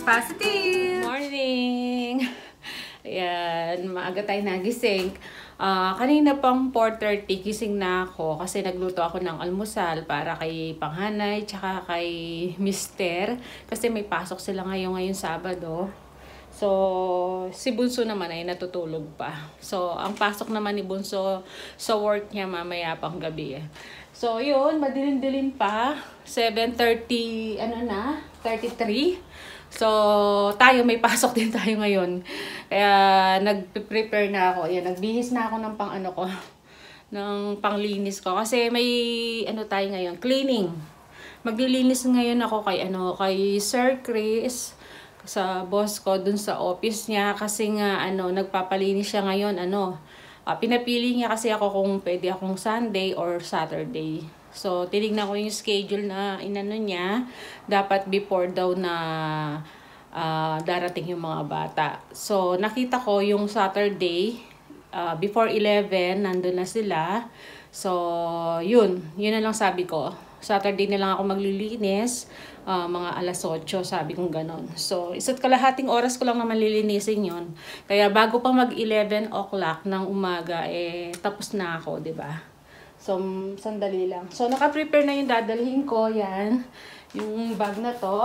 Positive! Morning! Ayan, maaga tayo nagising. Kanina pang 4:30 gising na ako kasi nagluto ako ng almusal para kay Panghanay tsaka kay Mister kasi may pasok sila ngayon Sabado. So, si Bunso naman ay natutulog pa. So, ang pasok naman ni Bunso sa work niya mamaya pang gabi. So, yun, madilim-dilim pa. 7:30, 33. So, tayo may pasok din tayo ngayon. Kaya, nag-prepare na ako. Ayan, nagbihis na ako ng ng panglinis ko. Kasi may, tayo ngayon, cleaning. Maglilinis ngayon ako kay Sir Chris, sa boss ko, dun sa office niya. Kasi nga, nagpapalinis siya ngayon, pinapili niya kasi ako kung pwede akong Sunday or Saturday. So, tinignan ko yung schedule na niya. Dapat before daw na darating yung mga bata. So, nakita ko yung Saturday, before 11, nandun na sila. So, yun na lang sabi ko. Saturday na lang ako maglilinis, mga alas 8, sabi kong ganon. So, isa't kalahating oras ko lang naman lilinisin yun. Kaya bago pa mag 11 o'clock ng umaga, tapos na ako, 'di ba? So, sandali lang. So, naka-prepare na yung dadalhin ko, yan. Yung bag na to.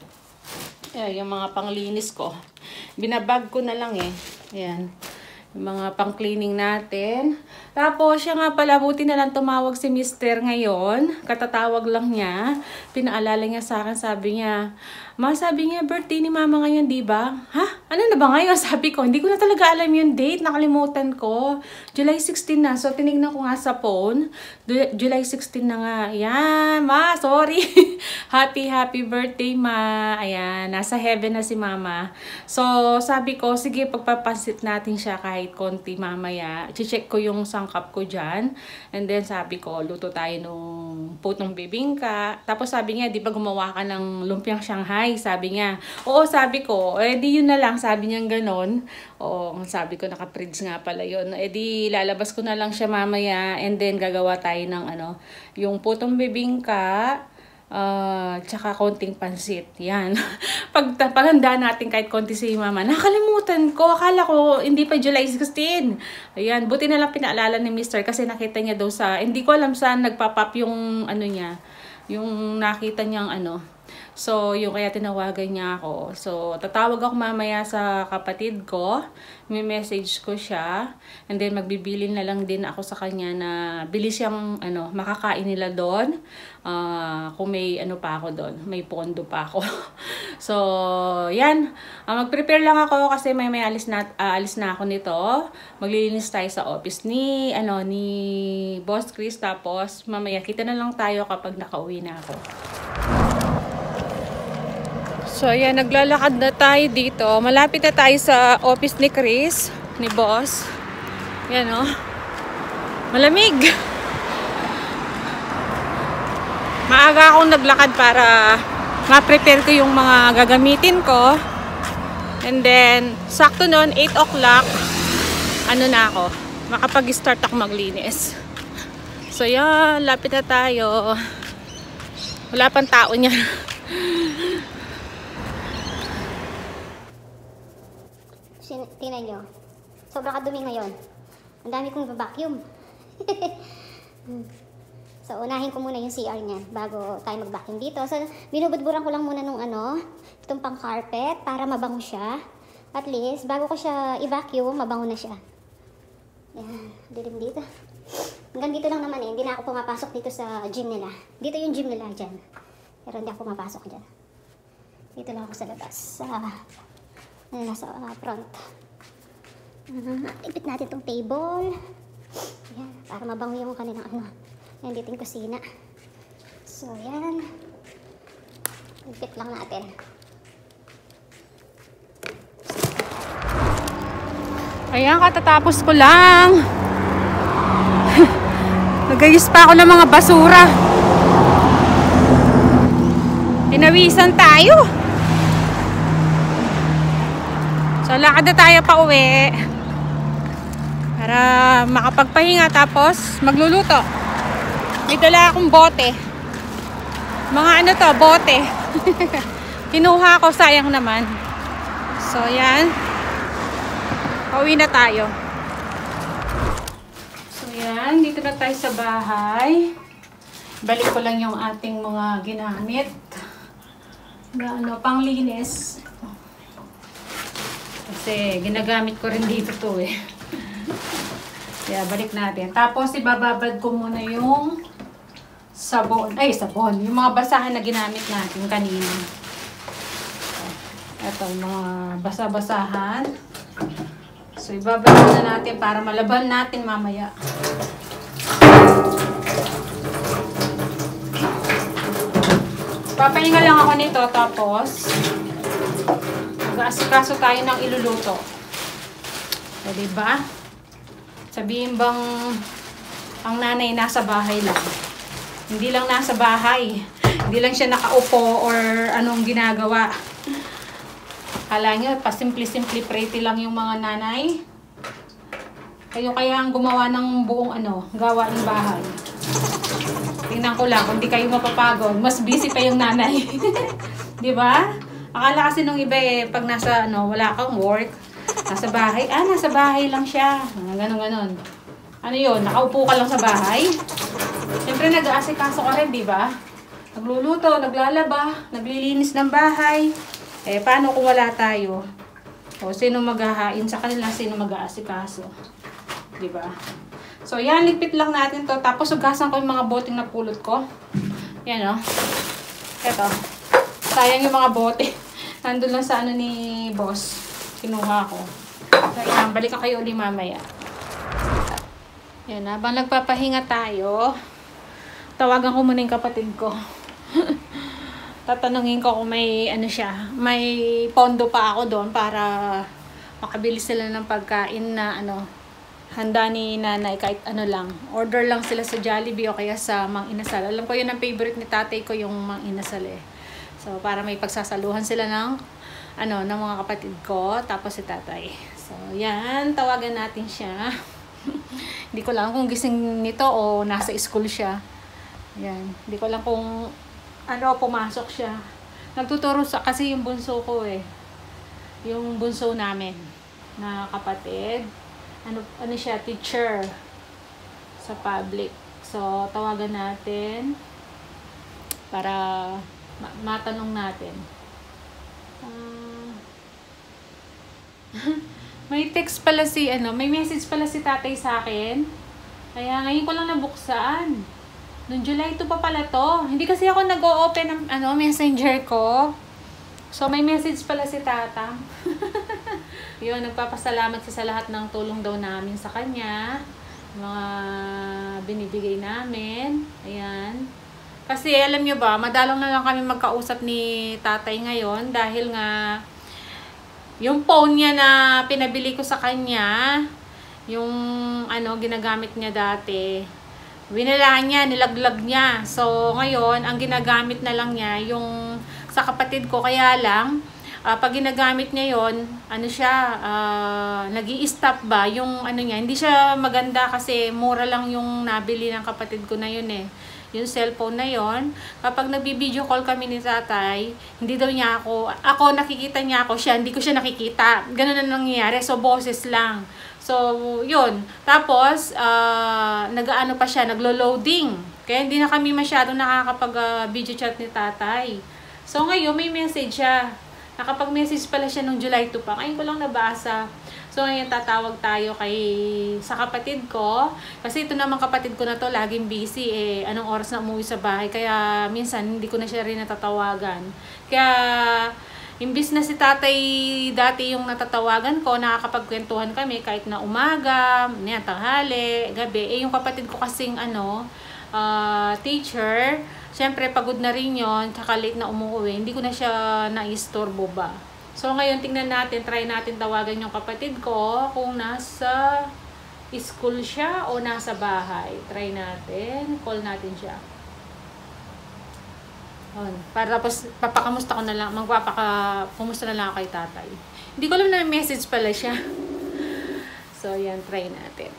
Yung mga panglinis ko. Binabag ko na lang Ayan. Yung mga pang-cleaning natin. Tapos, siya nga pala, buti na lang tumawag si Mister ngayon. Katatawag lang niya. Pinaalala niya sa akin, sabi niya, sabi niya, birthday ni Mama ngayon, di ba? Ha? Ano na ba ngayon? Sabi ko, hindi ko na talaga alam yung date. Nakalimutan ko. July 16 na. So, tinignan ko nga sa phone. July 16 na nga. Ayan, Ma, sorry. Happy birthday, Ma. Ayan, nasa heaven na si Mama. So, sabi ko, sige, pagpapansit natin siya kahit konti mamaya. Check ko yung sangkap ko dyan. And then, sabi ko, luto tayo nung putong bibingka. Tapos, sabi niya, di ba gumawa ka ng lumpiang Shanghai? Sabi niya. Oo, sabi ko. Di yun na lang. Sabi niya ganon. Oo, sabi ko, naka-fridge nga pala yun. Di lalabas ko na lang siya mamaya. And then, gagawa tayo ng yung putong bibingka. Tsaka konting pansit. Yan. Paghanda natin kahit konti si Mama. Nakalimutan ko. Akala ko hindi pa July 16. Ayan. Buti na lang pinaalala ni Mister kasi nakita niya daw hindi ko alam saan nagpa-pop yung niya. Yung nakita niyang So, yung kaya tinawagan niya ako. So, tatawag ako mamaya sa kapatid ko. May message ko siya. And then, magbibili na lang din ako sa kanya na bili siyang, makakain nila doon. Kung may pa ako doon. May pondo pa ako. So, yan. Mag-prepare lang ako kasi may alis na ako nito. Maglilinis tayo sa office ni Boss Chris. Tapos, mamaya kita na lang tayo kapag nakauwi na ako. So, ayan, naglalakad na tayo dito. Malapit na tayo sa office ni Chris, ni Boss. Ayan, malamig. Maaga akong naglakad para ma-prepare ko yung mga gagamitin ko. And then, sakto nun, 8 o'clock, na ako. Makapag-start ako maglinis. So, yan, lapit na tayo. Wala pang tao niya. Tingnan nyo. Sobrang kadumi ngayon. Ang dami kong vacuum. So, unahin ko muna yung CR niyan bago tayo mag-vacuum dito. So, binubudburan ko lang muna nung itong pang carpet para mabango siya. At least, bago ko siya i-vacuum, mabango na siya. Yan. Dilim dito. Hanggang dito lang naman hindi na ako pumapasok dito sa gym nila. Dito yung gym nila dyan. Pero hindi ako pumapasok dyan. Dito lang ako sa labas. Nasa front. Ipit natin itong table. Yan, para mabango yung kanilang yan, dito yung kusina. So, yan. Ipit lang natin. Ayan, katatapos ko lang. Nagayos pa ako ng mga basura. Pinawisan tayo. So, lakad na tayo pa uwi. Para makapagpahinga tapos magluluto. May dala akong bote. Mga bote. Kinuha ko, sayang naman. So, yan. Pauwi na tayo. So, yan. Dito na tayo sa bahay. Balik ko lang yung ating mga ginamit na panglinis. Kasi ginagamit ko rin dito to eh. Kaya balik natin. Tapos ibababad ko muna yung sabon. Ay, sabon. Yung mga basahan na ginamit natin kanina. Ito, mga basa-basahan. So, ibabad na natin para malaban natin mamaya. Papahinga lang ako nito. Tapos, mag-aasikaso tayo ng iluluto. O, diba? Sabihin bang ang nanay nasa bahay lang. Hindi lang nasa bahay. Hindi lang siya nakaupo or anong ginagawa. Kala nyo, pasimple-simple pretty lang yung mga nanay. Kayo kaya ang gumawa ng buong gawaing bahay. Tingnan ko lang, kung di kayo mapapagod, mas busy pa yung nanay. Diba? Akala kasi nung iba pag nasa, wala kang work, nasa bahay, nasa bahay lang siya. Ganon. Ano yun? Nakaupo ka lang sa bahay? Siyempre nag-aasikaso ka rin, diba? Nagluluto, naglalaba, naglilinis ng bahay. Paano kung wala tayo? O, sino maghahain sa kanila? Sino mag-aasikaso? Diba? So, yan, ligpit lang natin to. Tapos, ugasan ko yung mga boteng napulot ko. Yan, Eto. Sayang yung mga bote. Nandun lang sa ni boss. Kinuha ko. So, yan, balikan kayo ulit mamaya. Yan, habang nagpapahinga tayo, tawagan ko muna yung kapatid ko. Tatanungin ko kung may may pondo pa ako doon para makabili sila ng pagkain na handa ni nanay, kahit lang. Order lang sila sa Jollibee o kaya sa Mang Inasal. Alam ko yun ang favorite ni tatay ko, yung Mang Inasal eh. So para may pagsasaluhan sila ng ng mga kapatid ko, tapos si tatay. So yan, tawagan natin siya. Hindi ko lang kung gising nito o nasa school siya. Yan, hindi ko lang kung pumasok siya. Nagtuturo kasi yung bunso ko eh. Yung bunso namin na kapatid. Ano siya, teacher sa public. So, tawagan natin para matanong natin. May text pala may message pala si tatay sa akin. Kaya ngayon ko lang nabuksan. Noong July 2 pa pala to. Hindi kasi ako nag-o-open ng messenger ko. So, may message pala si tatang. Yun, nagpapasalamat siya sa lahat ng tulong daw namin sa kanya. Mga binibigay namin. Ayan. Kasi, alam nyo ba, madalong na lang kami magkausap ni tatay ngayon. Dahil nga, yung phone niya na pinabili ko sa kanya, yung ginagamit niya dati, winilaan niya, nilaglag niya. So, ngayon, ang ginagamit na lang niya, yung sa kapatid ko. Kaya lang, pag ginagamit niya yon, nag-i-stop ba yung niya. Hindi siya maganda kasi mura lang yung nabili ng kapatid ko na yun eh. Yung cellphone na yon. Kapag nagbi-video call kami ni tatay, hindi daw niya ako nakikita niya ako, siya, hindi ko siya nakikita. Ganun na nangyayari. So, boses lang. So, yun. Tapos, nag-ano pa siya, naglo-loading. Kaya hindi na kami masyadong nakakapag-video chat ni tatay. So, ngayon, may message siya. Nakapag-message pala siya nung July 2 pa. Ngayon ko lang nabasa. So, ngayon tatawag tayo sa kapatid ko. Kasi ito naman kapatid ko na to, laging busy eh. Anong oras na umuwi sa bahay. Kaya, minsan, hindi ko na siya rin natatawagan. Kaya, imbis na si tatay dati yung natatawagan ko, nakakapagkwentuhan kami kahit na umaga, tanghali, gabi. Yung kapatid ko kasing teacher, syempre pagod na rin yun, tsaka late na umuwi. Hindi ko na siya naistorbo ba. So ngayon tingnan natin, try natin tawagan yung kapatid ko kung nasa school siya o nasa bahay. Try natin, call natin siya. Para tapos papakamusta ko na lang, magpapakamusta na lang ako kay tatay. Hindi ko alam na message pala siya. So, yan, try natin.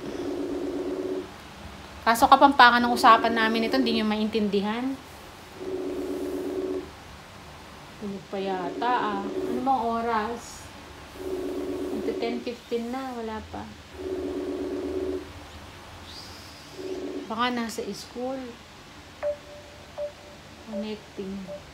Kaso kapampangan ng usapan namin ito, hindi nyo maintindihan. Tulog pa yata ah. Ano bang oras? 10:15 na, wala pa. Baka nasa school. Connecting.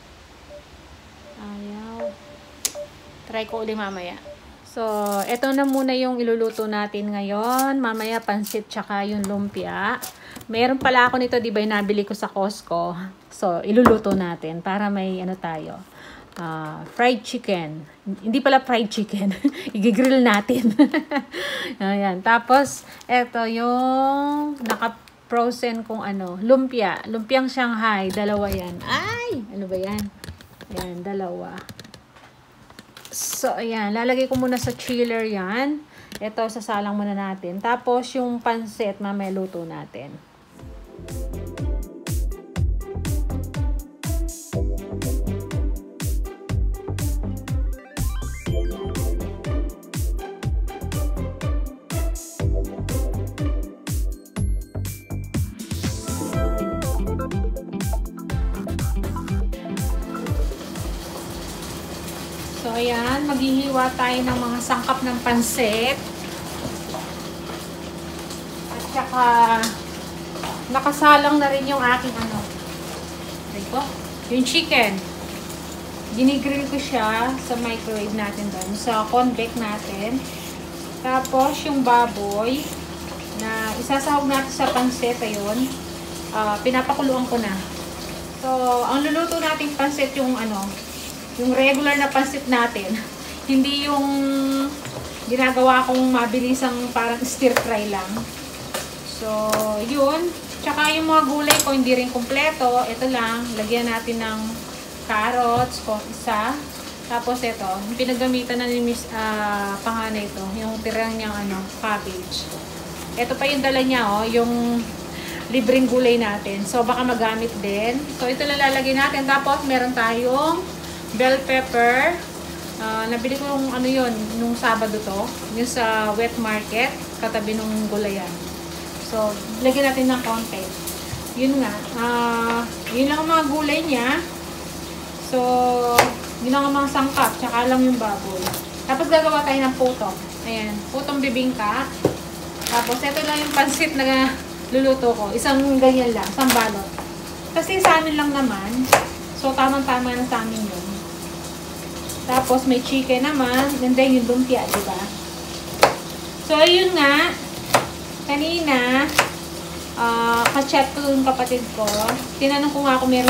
Ayaw. Try ko ulit mamaya. So, eto na muna yung iluluto natin ngayon. Mamaya pansit tsaka yung lumpia. Meron pala ako nito, di ba, nabili ko sa Costco. So, iluluto natin para may ano tayo. Fried chicken. Hindi pala fried chicken. I-grill natin. Ayan. Tapos, eto yung naka-frozen kung ano. Lumpia. Lumpiang Shanghai. Dalawa yan. Ay! Ano ba yan? Ayan, dalawa. So, ayan. Lalagay ko muna sa chiller yan. Ito, sasalang muna natin. Tapos, yung pansit, mamaya luto natin. So, ayan, maghihiwa tayo ng mga sangkap ng pansit. At saka, nakasalang na rin yung aking ano. Ito, yung chicken. Ginigrill ko siya sa microwave natin doon, sa convex natin. Tapos, yung baboy, na isasahog natin sa pansit, ayun. Pinapakuluan ko na. So, ang luluto nating pansit yung ano, yung regular na pansit natin. Hindi yung ginagawa kong mabilisang parang stir fry lang. So, yun. Tsaka yung mga gulay ko hindi rin kumpleto. Ito lang. Lagyan natin ng carrots ko isa. Tapos ito. Yung pinagamitan na ni Miss panganay ito. Yung tirang niyang ano, cabbage. Ito pa yung dala niya, oh. Yung libreng gulay natin. So, baka magamit din. So, ito lang lalagyan natin. Tapos, meron tayong bell pepper. Nabili ko yung ano yun, nung Sabado to. Yung sa wet market, katabi nung gulayan. So, lagyan natin ng konti. Yun nga. Yun lang ang mga gulay niya. So, yun lang ang mga sangkap. Tsaka lang yung baboy. Tapos gagawa tayo ng puto. Ayan. Putong bibingka. Tapos, ito lang yung pansit na luluto ko. Isang ganyan lang. Isang balot. Kasi sa amin lang naman. So, tamang-tama na sa amin yun. Tapos, may chicken naman. And then, yung lumpia, diba? So, ayun nga. Kanina, ka-chat ko yung kapatid ko. Tinanong ko nga kung meron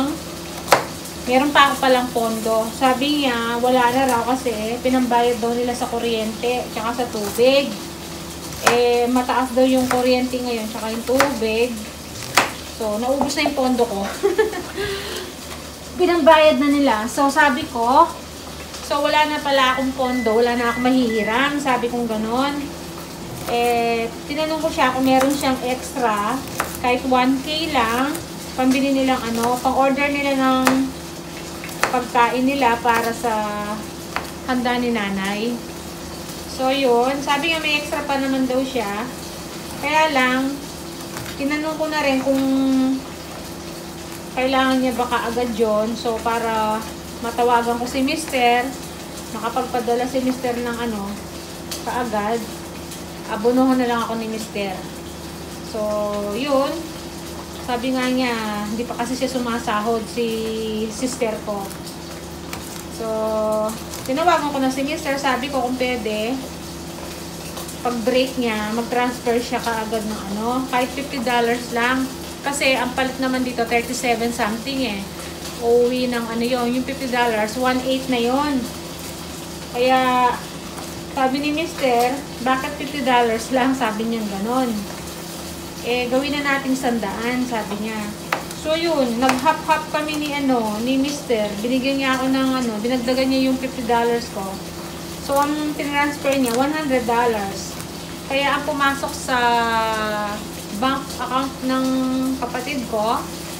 pa ako palang pondo. Sabi niya, wala na raw kasi pinambayad daw nila sa kuryente tsaka sa tubig. Eh, mataas daw yung kuryente ngayon tsaka yung tubig. So, naubos na yung pondo ko. Pinambayad na nila. So, sabi ko, so, wala na pala akong pondo, wala na akong mahihiram. Sabi kong ganon. Eh, tinanong ko siya kung meron siyang extra, kahit 1K lang, pambili nilang ano, pang-order nila ng pagkain nila para sa handa ni nanay. So, yun. Sabi nga may extra pa naman daw siya. Kaya lang, tinanong ko na rin kung kailangan niya baka agad yun. So, para matawagan ko si Mister, makapagpadala si Mister ng ano, kaagad, abunuhan na lang ako ni Mister. So, yun. Sabi nga niya, hindi pa kasi siya sumasahod si sister ko. So, tinawagan ko na si Mister, sabi ko kung pwede, pag break niya, mag-transfer siya kaagad ng ano, kahit $50 lang. Kasi, ang palit naman dito, 37 something eh. Uuwi ng ano yun, yung $50, 1.8 na yun. Kaya, sabi ni Mister, bakit $50 lang? Sabi niya ganon. Eh, gawin na natin 100, sabi niya. So, yun, nag-hop-hop kami ni Mister. Binigyan niya ako ng ano, dinagdagan niya yung $50 ko. So, ang tinransfer niya, $100. Kaya, ang pumasok sa bank account ng kapatid ko,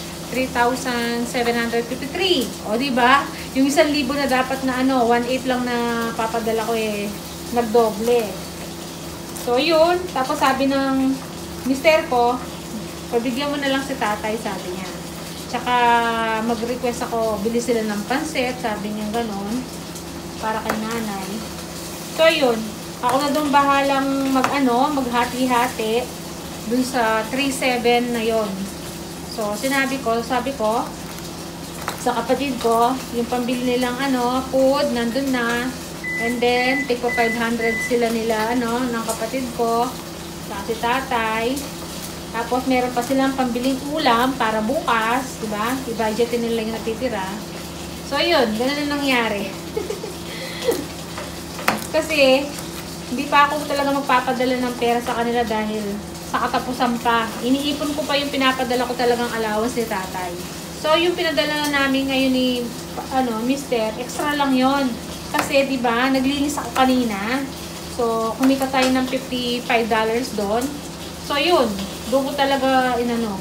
3,753. O, diba? Yung 1,000 na dapat na ano, 1.8 lang na papadala ko eh, nagdoble. So, yun. Tapos sabi ng mister ko, pabigyan mo na lang si tatay, sabi niya. Tsaka mag-request ako, bili sila ng pansit, sabi niya ganon, para kay nanay. So yun, ako na doon bahalang maghati-hati dun sa 3-7 na yon. So sabi ko sa kapatid ko, yung pambili nilang food, nandun na. And then, tigpa 500 sila nila, ng kapatid ko, sa si tatay. Tapos, meron pa silang pambiling ulam para bukas, diba? I-budgetin nila yung natitira. So, yun. Ganun na nangyari. Kasi, hindi pa ako talaga magpapadala ng pera sa kanila dahil sa katapusan pa. Iniipon ko pa yung pinapadala ko talagang allowance ni tatay. So, yung pinadala na namin ngayon ni, mister, extra lang yon. Kasi, diba, naglinis ako kanina. So, kumita tayo ng $55 doon. So, yun. Doon ko talaga,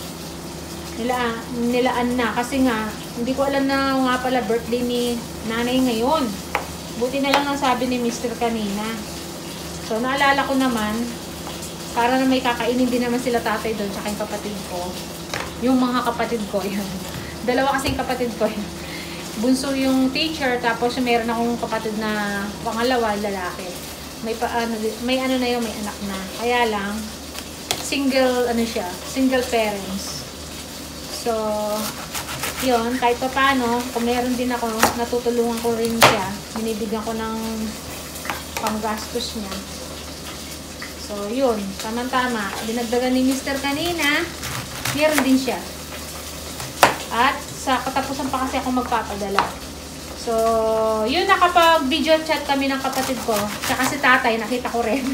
nilaan na. Kasi nga, hindi ko alam na nga pala birthday ni nanay ngayon. Buti na lang ang sabi ni Mr. kanina. So, naalala ko naman, para na may kakainin din naman sila tatay doon, tsaka yung kapatid ko. Yung mga kapatid ko, yan. Dalawa kasing kapatid ko, yan. Bunso yung teacher, tapos meron akong kapatid na pangalawa, lalaki. May anak na. Kaya lang, single parents. So, yun, kahit pa paano, kung meron din ako, natutulungan ko rin siya. Binibigyan ko ng panggastos niya. So, yun, tama-tama. Dinagdagan ni Mr. kanina, meron din siya. At sa katapusan pa kasi ako magpapadala. So, yun, nakapag-video chat kami ng kapatid ko. Tsaka si tatay, nakita ko rin.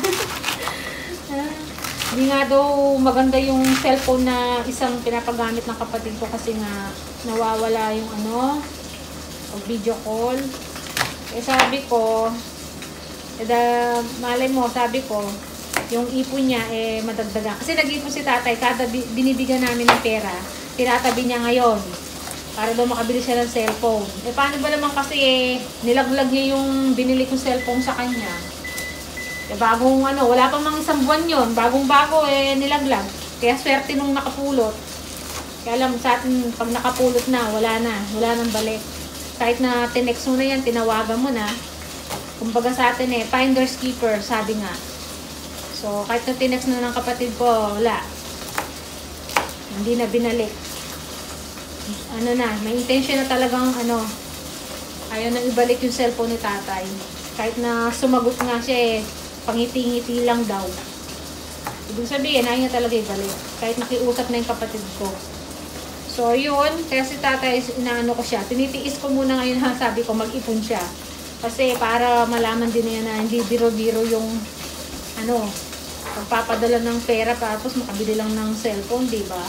Hindi nga daw maganda yung cellphone na isang pinapagamit ng kapatid ko kasi nga nawawala yung video call. Eh sabi ko, malay mo, sabi ko, yung ipon niya madagdagan. Kasi nag-ipon si tatay, kada binibigyan namin ng pera, tinatabi niya ngayon para daw makabili siya ng cellphone. Eh paano ba naman kasi nilaglag niya yung binili kong cellphone sa kanya. Bagong wala pa mang isang buwan yun. Bagong-bago nilaglag. Kaya swerte nung nakapulot. Kaya alam sa atin, pag nakapulot na, wala nang balik. Kahit na tinext mo na yan, tinawagan mo na. Kumbaga sa atin finders keeper, sabi nga. So, kahit na tinext na ng kapatid ko, wala. Hindi na binalik. May intention na talagang ayaw nang ibalik yung cellphone ni tatay. Kahit na sumagot nga siya pangiti-ngiti lang daw. Ibig sabihin, ayaw niya talaga ibalik. Kahit nakiusap na yung kapatid ko. So, yun. Kaya si tatay, inaano ko siya. Tinitiis ko muna ngayon sabi ko, mag-ipon siya. Kasi para malaman din niya na hindi biro-biro yung pagpapadala ng pera tapos makabili lang ng cellphone, diba?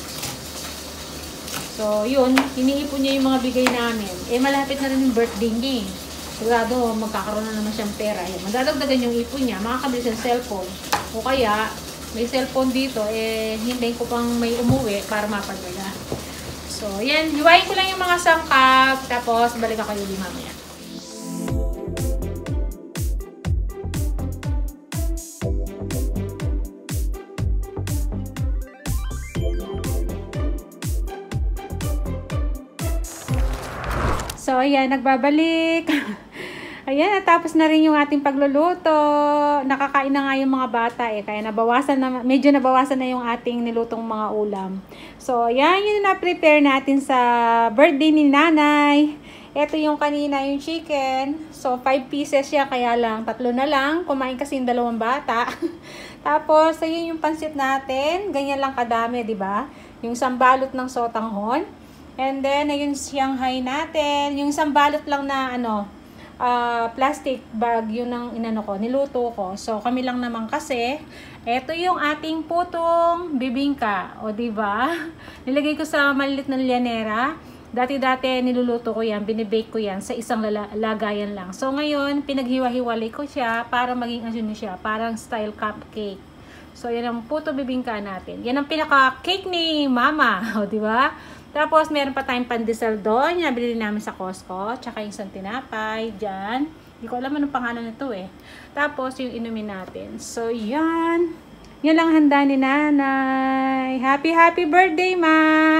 So, yun. Iniipon niya yung mga bigay namin. Malapit na rin yung birthday niya sigurado magkakaroon na naman siyang pera. Madadagdagan yung ipon niya, makakabili siya ng cellphone. O kaya, may cellphone dito, hintayin ko pang may umuwi para mapadala. So, yan. Hiwain ko lang yung mga sangkap, tapos balik ako yung mamaya. So, ayan, nagbabalik. Ayan, tapos na rin yung ating pagluluto. Nakakain na nga yung mga bata kaya medyo nabawasan na yung ating nilutong mga ulam. So, ayan, yun na prepare natin sa birthday ni nanay. Ito yung kanina, yung chicken. So, 5 pieces siya, kaya lang, 3 na lang. Kumain kasi yung 2 bata. Tapos, ayun yung pansit natin. Ganyan lang kadami, di ba? Yung sambalot ng sotanghon. And then, ayun Shanghai natin. Yung sambalot lang na, plastic bag, yun ang niluto ko. So, kami lang naman kasi. Ito yung ating putong bibingka. O, diba? Nilagay ko sa maliit na lyanera. Dati-dati niluluto ko yan, binibake ko yan sa isang lagayan lang. So, ngayon, pinaghiwa-hiwalay ko siya para maging siya, parang style cupcake. So, yan ang puto bibingka natin. Yan ang pinaka-cake ni Mama. O, diba? Tapos, meron pa tayong pandesal doon. Nabili namin sa Costco. Tsaka yung isang tinapay. Dyan. Hindi ko alam anong pangalan nito Tapos, yung inumin natin. So, yan. Yan lang handa ni nanay. Happy birthday, Ma!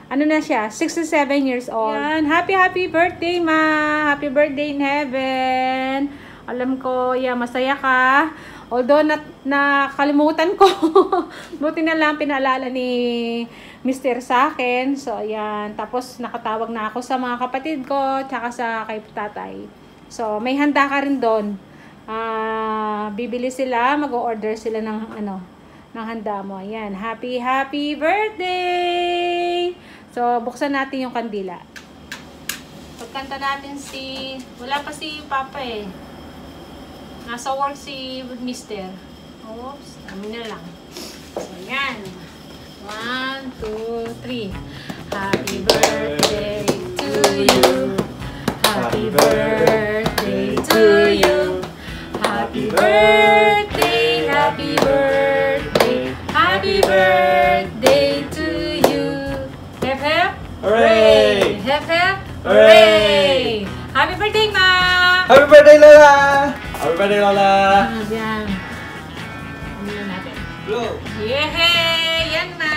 ano na siya, 67 years old. Yan, happy birthday, ma! Happy birthday in heaven! Alam ko, yeah, masaya ka. Although, nakalimutan ko. Buti na lang pinaalala ni Mr. sa akin. So, ayan. Tapos, nakatawag na ako sa mga kapatid ko, tsaka sa kay tatay. So, may handa ka rin doon. Bibili sila, mag-order sila ng ng handa mo. Ayan, happy birthday! So, buksan natin yung kandila. Pagkanta natin wala pa si Papa eh. Nasa work si Mr. Oops, kami na lang. So, ayan. 1, 2, 3. Happy birthday to you. Happy birthday to you. Happy birthday, happy birthday, happy birthday to you. Hep hep, hooray! Hep hep, hooray! Happy birthday, ma! Happy birthday, Lola! Happy birthday, Lola! Yan. Ano natin? Blow! Yehey! Yan na!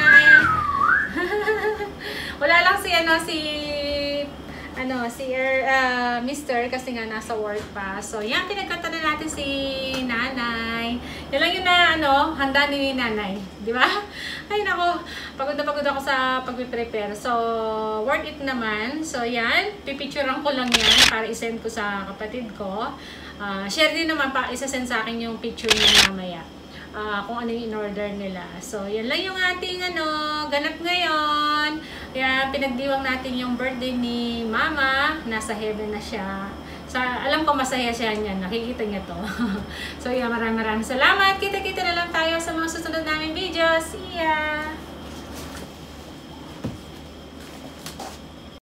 Wala lang si Mr. kasi nga nasa work pa. So, yan, pinagkanta na natin si Nanay. Yan lang yung handa ni Nanay. Di ba? Ay, nako, pagod na pagod ako sa pag-prepare. So, worth it naman. So, yan, pipicturean ko lang yan para isend ko sa kapatid ko. Share din naman pa, isasend sa akin yung picture niya mamaya. Kung ano yung in-order nila. So, yan lang yung ating ganap ngayon. Kaya pinagdiwang natin yung birthday ni Mama. Nasa heaven na siya. Alam ko masaya siya niyan. Nakikita niya to. So, yan, maraming salamat. Kita-kita na lang tayo sa mga susunod naming videos. See ya!